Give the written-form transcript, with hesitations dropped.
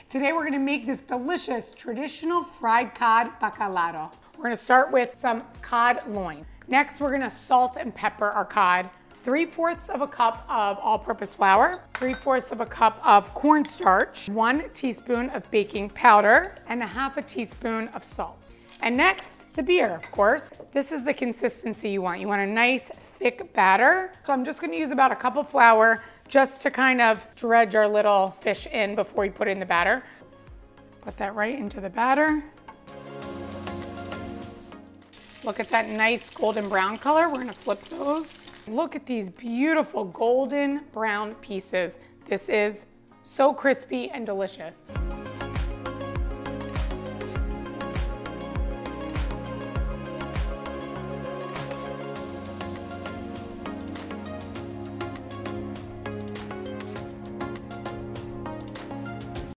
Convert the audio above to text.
Today we're gonna make this delicious traditional fried cod bacalhau. We're gonna start with some cod loin. Next, we're gonna salt and pepper our cod. 3/4 of a cup of all-purpose flour, 3/4 of a cup of cornstarch, 1 teaspoon of baking powder, and 1/2 teaspoon of salt. And next, the beer, of course. This is the consistency you want. You want a nice, thick batter. So I'm just gonna use about a cup of flour just to kind of dredge our little fish in before we put it in the batter. Put that right into the batter. Look at that nice golden brown color. We're gonna flip those. Look at these beautiful golden brown pieces. This is so crispy and delicious.